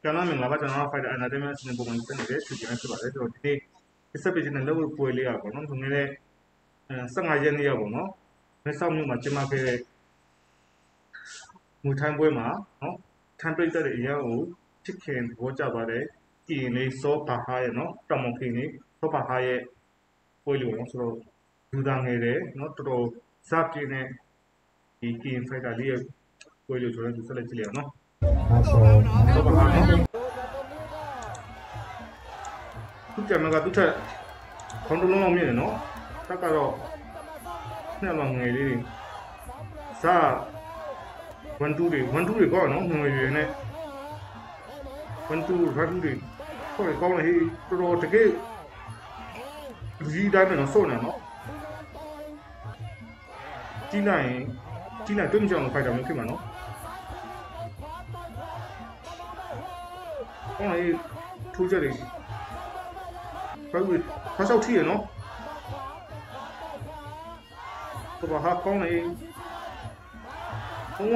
ကျွန်တော်မင်္ဂလာပါကျွန်တော် Fighter Entertainment နဲ့ပုံမှန်တက်နေတဲ့ရှူတင်ဖြစ်ပါတယ်ဆိုတော့ဒီနေ့ exhibition နဲ့ level ပွဲလေးอ่ะပေါ့နော်ဒီနေ့15ရက်နေ့ရောက်ပေါ့နော်မဲဆောက်မြို့မှာကျင်းပခဲ့တဲ့ငွေထိုင်းပွဲမှာနော်ထမ်းပိတ်တဲ့အေးရောကိုချစ်ခင်ဘောကြပါတယ်ကြည်ရင်လေးစောပါဟာရဲ့နော်တောင်မခင်လေးစောပါဟာရဲ့ပွဲလေးပေါ့နော်ဆိုတော့လူသားငယ်တယ်နော်တော်တော်ဇာပြင်းတဲ့ဒီကင်ဖိုက်တာလေးရဲ့ပွဲလေးဆိုတော့ဒီဆက်လက်ကြည့်လိုက်အောင်နော်စောပါဟာနော်သူ့ကြမှာကသူ့ထက်ခေါင်းတလုံးလောက်မြင့်တယ်နော်တက်ကတော့နှစ်လောင်ငယ်လေးဇာ1 2တွေကောနော်ငွေရွေနဲ့1 2 2တွေခေါ်ကောင်းလေတော်တော်တကယ်လူကြီးတိုင်းနဲ့တော့စုံနေနော်ကြီးလိုက်တွင်းကြောင်ဖိုက်တာမျိုးဖြစ်မှာနော်ကောင်းလေထိုးချက်တွေဘာလို့ဖတ်ဆောက်ထီရနော်တော့ဟာကောင်းလေဘုံက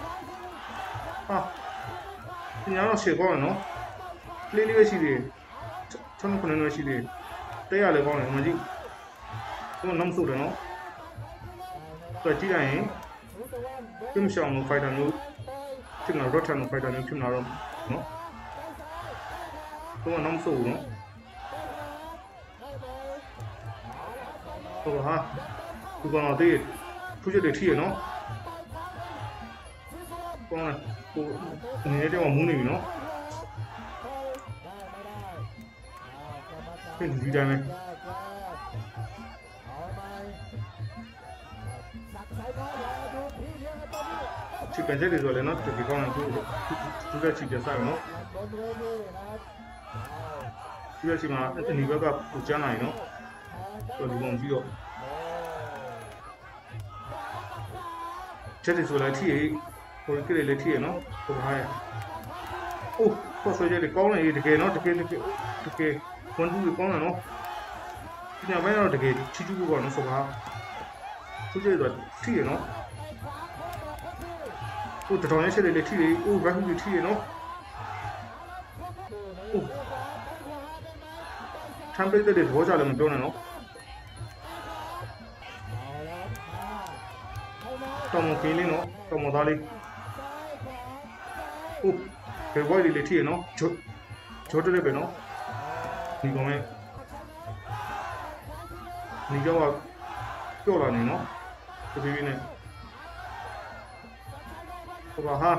ညာတော့ရှေ့ကောင်းနော်လေးလေးပဲရှိသေးတယ်ချမ်းခုနလည်းရှိသေးတယ်တဲ့ရလည်းကောင်းတယ်မကြည့်ဘုံနောက်ဆုတယ်နော်တော့ကြည့်လိုက်ရင်ပြင်းရှောင်းလို့ဖိုက်တာမျိုးဖြစ်လာတော့ထန်လို့ဖိုက်တာမျိုးဖြစ်လာတော့နော်ဘုံကနောက်ဆုနော်တော့ဟာဒီကောင်တော့ထူးချက်တွေထီရနော်ကောင်းတယ်ကိုနေတဲ့မှာမူးနေပြီနော်ပြင်ဒီတိုင်းပဲချစ်ကန်ချက်တွေဆိုလည်းနော်ဒီကောင်းတယ်သူကချစ်ကြစားနော်ဒီကချင်မှာအနီဘက်ကပူချမ်းနိုင်နော်တော့ဒီကောင်ကြည့်တော့ချက်တွေဆိုလည်းထီရဟိုကိလေလေးထီရနော်ဟိုဟာအိုးပေါ်ဆွေးကြတယ်ကောင်းတယ်တကယ်နော်တကယ်ဝန်တူကောင်းတယ်နော်ဒီညပိုင်းတော့တကယ်ချီချူကောနော်ဆိုပါသူကျတော့ထီရနော်ဟိုတတော်နဲ့ချက်လေးထီရအိုးဘက်ကူထီရနော်အိုးထမ်းပိတ်တဲ့ဘောကြလည်းမပြောနဲ့နော်တောင်မကင်းလေးနော်တောင်မသားလေးဟုတ်ဘယ်ဝိုက်လေးထီရနော်ဂျိုးတဲ့ပဲနော်ဒီကောင်ရဲ့ဒီကြောကကြောက်လာနေနော်တပီးနဲ့ဟိုပါဟာ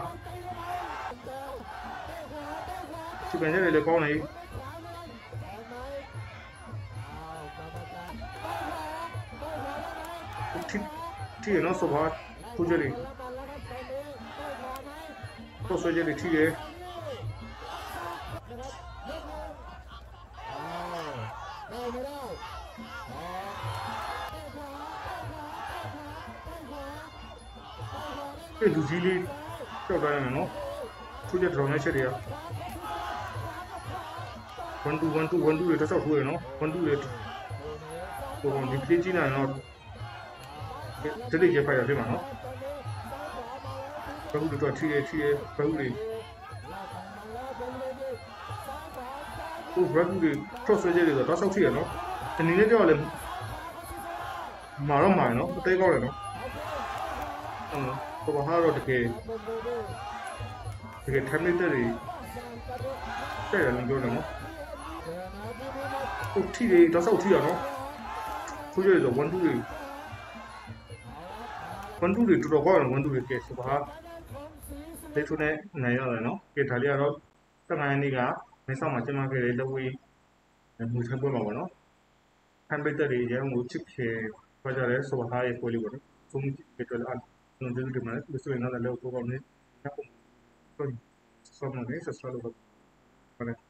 ဒီပန်ချက်လေးကောင်းနေထီရနော်ဆိုပါထူးကြလေးတော့ဆွေးကြလေးထီရလူကြီးလေးကြောက်တိုင်းနော်ထူးကြတော်နေချက်တွေက1 2တွေတော့ဆောက်ထိုးရနော်1 2တွေဟိုဒီပြေးကြည့်နိုင်တော့တတိယဖိုက်ရပြမှာနော်ဘယ်လိုတော့ထီရဘယ်လိုလဲဟိုဘယ်လိုလဲ cross ဆွဲကြတယ်ဆိုတော့ဆောက်ထီရနော်ဒီနေ့ကြောက်လဲမာတော့မာနော်အသေးကောင်းတယ်နော်ဟိုဘာတော့တကယ်ထမ်းနေတဲ့တွေတဲ့တယ်လို့ပြောတယ်နော်ဟိုထီတွေတော့ဆောက်ထီရနော်ဆိုကြတယ်ဆို1 2တွေ1 2တွေတော်တော်ကောင်းတယ်1 2တွေကဲဆိုပါလက်ထုံးနဲ့နိုင်ရတယ်နော်ကဲဒါလေးကတော့15ရက်နေ့ကမဲဆောက်မှာကျင်းပခဲ့တဲ့လက်ဝေးမူထမ်းပွဲမှာပေါ့နော်ထမ်းပိတ်တဲ့တွေရောကိုချစ်ခင်ပြောကြတယ်ဆိုပါရဲ့ပွဲလေးပေါ့နော်သုံးပြတယ်အားလုံးကျေးဇူးတင်ပါတယ်ဒီဆိုရင်တော့လည်းတော့ကောင်းနေညပုံတော့ဆောင်းနေဆက်စားလို့ပါတယ်